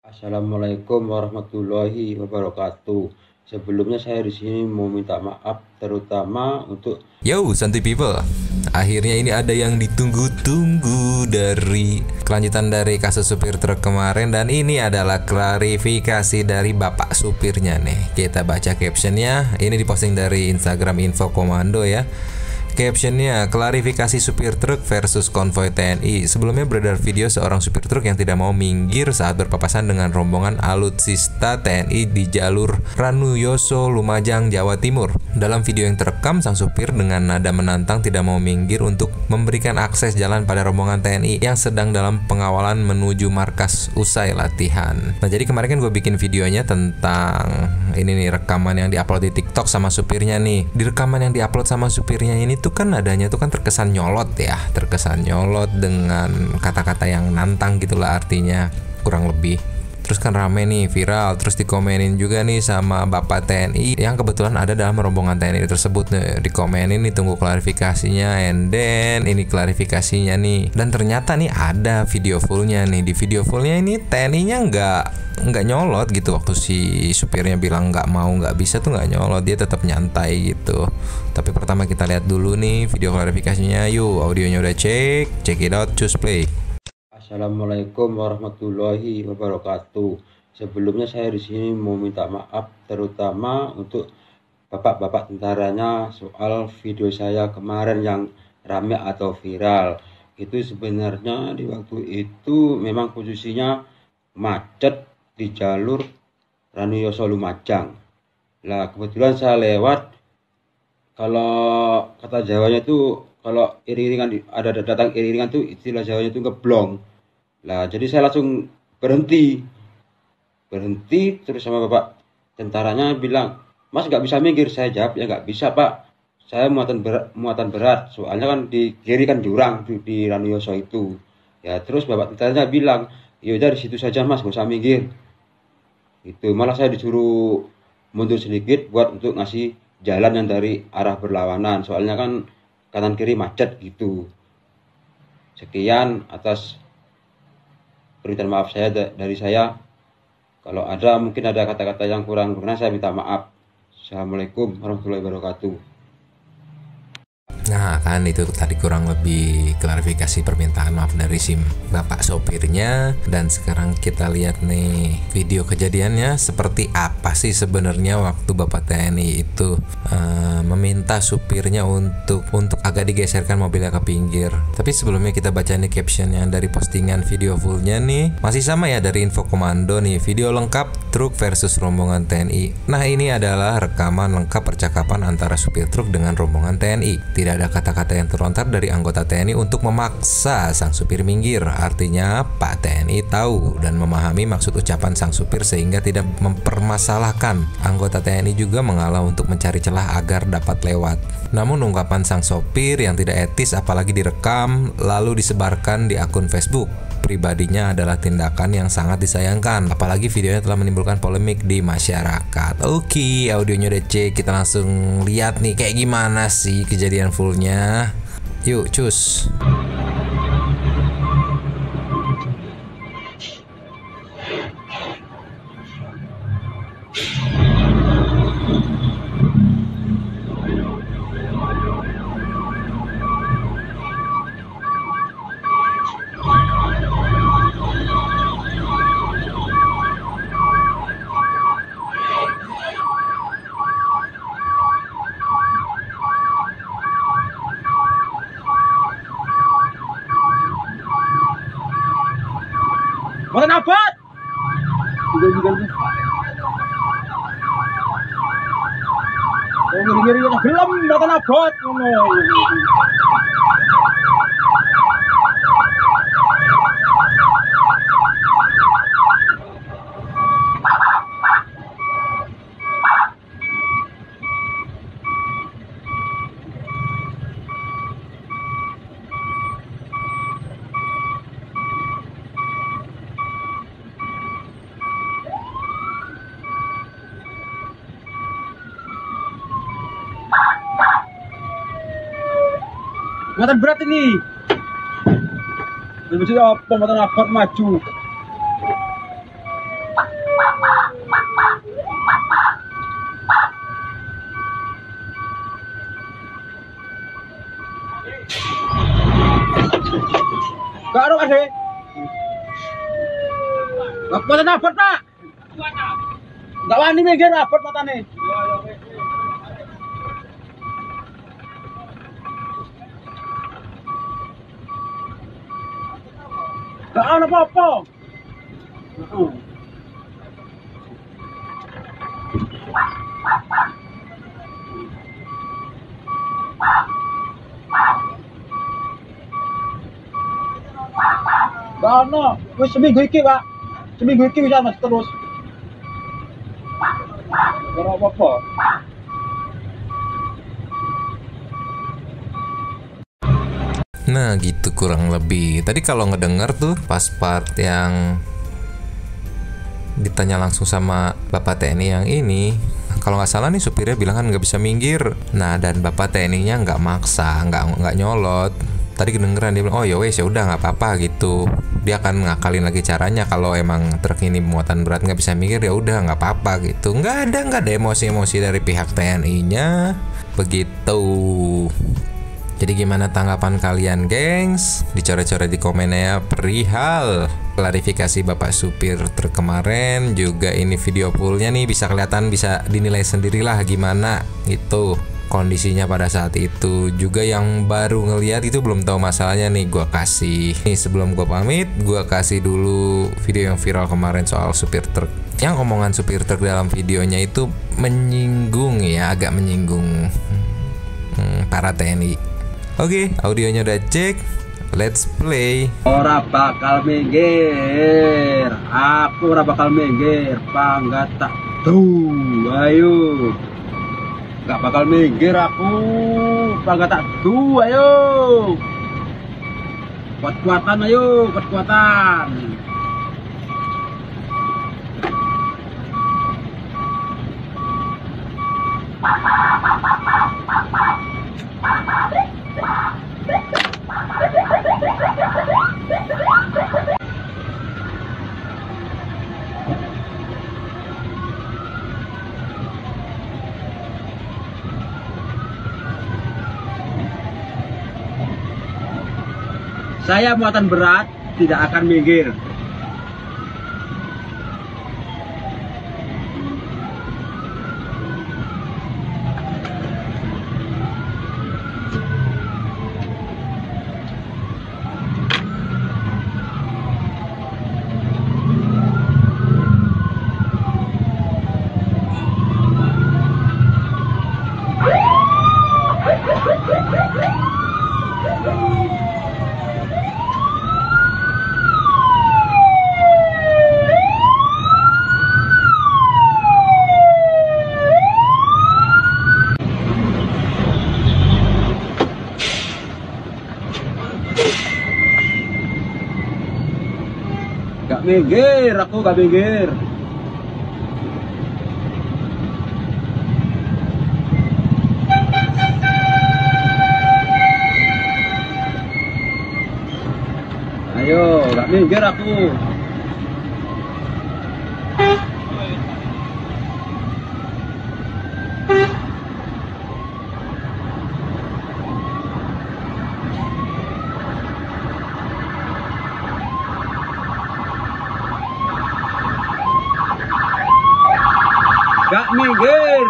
Assalamualaikum warahmatullahi wabarakatuh. Sebelumnya saya di sini mau minta maaf terutama untuk Yo, Santuy People. Akhirnya ini ada yang ditunggu-tunggu dari kelanjutan dari kasus supir truk kemarin. Dan ini adalah klarifikasi dari bapak supirnya nih. Kita baca captionnya. Ini diposting dari Instagram Info Komando ya. Captionnya, klarifikasi supir truk versus konvoi TNI. Sebelumnya beredar video seorang supir truk yang tidak mau minggir saat berpapasan dengan rombongan alutsista TNI di jalur Ranuyoso, Lumajang, Jawa Timur. Dalam video yang terekam, sang supir dengan nada menantang tidak mau minggir untuk memberikan akses jalan pada rombongan TNI yang sedang dalam pengawalan menuju markas usai latihan. Nah, jadi kemarin kan gue bikin videonya tentang ini nih, rekaman yang diupload di TikTok sama supirnya nih. Di rekaman yang diupload sama supirnya ini tuh kan nadanya tuh kan terkesan nyolot ya, terkesan nyolot dengan kata-kata yang nantang gitulah artinya kurang lebih. Terus kan rame nih, viral, terus dikomenin juga nih sama bapak TNI yang kebetulan ada dalam rombongan TNI tersebut nih. Dikomenin nih, tunggu klarifikasinya, and then ini klarifikasinya nih. Dan ternyata nih ada video fullnya nih. Di video fullnya ini TNI-nya nggak nyolot gitu. Waktu si supirnya bilang nggak mau, nggak bisa tuh nggak nyolot, dia tetap nyantai gitu. Tapi pertama kita lihat dulu nih video klarifikasinya. Yuk, audionya udah check it out, choose play. Assalamualaikum warahmatullahi wabarakatuh. Sebelumnya saya di sini mau minta maaf terutama untuk bapak-bapak tentaranya soal video saya kemarin yang rame atau viral. Itu sebenarnya di waktu itu memang posisinya macet di jalur Ranuyoso Lumajang. Lah kebetulan saya lewat, kalau kata Jawanya itu kalau iring-iringan ada datang iring-iringan tuh istilah Jawanya itu ngeblong. Lah jadi saya langsung berhenti terus sama bapak tentaranya bilang, Mas nggak bisa minggir. Saya jawab, ya nggak bisa Pak, saya muatan berat soalnya kan di kiri kan jurang di Ranuyoso itu ya. Terus bapak tentaranya bilang, ya udah di situ saja Mas, nggak usah minggir. Itu malah saya disuruh mundur sedikit buat untuk ngasih jalan yang dari arah berlawanan, soalnya kan kanan kiri macet gitu. Sekian atas permintaan maaf saya dari saya. Kalau ada mungkin ada kata-kata yang kurang berkenan, saya minta maaf. Assalamualaikum warahmatullahi wabarakatuh. Nah kan itu tadi kurang lebih klarifikasi permintaan maaf dari si bapak sopirnya. Dan sekarang kita lihat nih video kejadiannya seperti apa sih sebenarnya waktu bapak TNI itu meminta supirnya untuk agak digeserkan mobilnya ke pinggir. Tapi sebelumnya kita baca nih captionnya dari postingan video fullnya nih. Masih sama ya dari Info Komando nih, video lengkap truk versus rombongan TNI. Nah ini adalah rekaman lengkap percakapan antara supir truk dengan rombongan TNI. Tidak ada kata-kata yang terlontar dari anggota TNI untuk memaksa sang supir minggir. Artinya Pak TNI tahu dan memahami maksud ucapan sang supir sehingga tidak mempermasalahkan. Anggota TNI juga mengalah untuk mencari celah agar dapat lewat. Namun ungkapan sang sopir yang tidak etis apalagi direkam lalu disebarkan di akun Facebook pribadinya adalah tindakan yang sangat disayangkan. Apalagi videonya telah menimbulkan polemik di masyarakat. Oke, audionya udah cek, kita langsung lihat nih kayak gimana sih kejadian fullnya. Yuk, cus. Mboten abot. Juga. Oh, ngiri-ngiri yang gelem mboten abot ngono. Muatan berat ini. Maksudnya apa muatan abot maju. Mboten abot, Pak. Enggak wani minggir abot matane. Enggak ana apa-apa. Heeh. Enggak ana. Wis seminggu iki, Pak. Seminggu iki wis ana terus. Ora apa-apa. Nah gitu kurang lebih. Tadi kalau ngedenger tuh pas part yang ditanya langsung sama Bapak TNI yang ini, kalau nggak salah nih supirnya bilang kan nggak bisa minggir. Nah dan Bapak TNI-nya nggak maksa, nggak nyolot. Tadi kedengeran dia bilang, oh ya wes ya udah nggak apa-apa gitu. Dia akan ngakalin lagi caranya kalau emang truk ini muatan berat nggak bisa minggir ya udah nggak apa-apa gitu. Nggak ada emosi-emosi dari pihak TNI-nya begitu. Jadi gimana tanggapan kalian gengs? Dicoret-coret di komennya perihal klarifikasi Bapak supir truk kemarin. Juga ini video fullnya nih bisa kelihatan, bisa dinilai sendirilah gimana gitu kondisinya pada saat itu. Juga yang baru ngeliat itu belum tahu masalahnya nih, gua kasih nih sebelum gua pamit, gua kasih dulu video yang viral kemarin soal supir truk. Yang omongan supir truk dalam videonya itu menyinggung ya, agak menyinggung para TNI. Oke, audionya udah cek, let's play. Ora bakal minggir. Aku ora bakal minggir. Panggat tak tuh. Ayo. Gak bakal minggir aku. Panggat tak tuh. Ayo. Kuat-kuatan ayo, kuat-kuatan. Saya muatan berat tidak akan minggir. Gak minggir, aku gak minggir. Ayo, gak minggir aku. Gak minggir.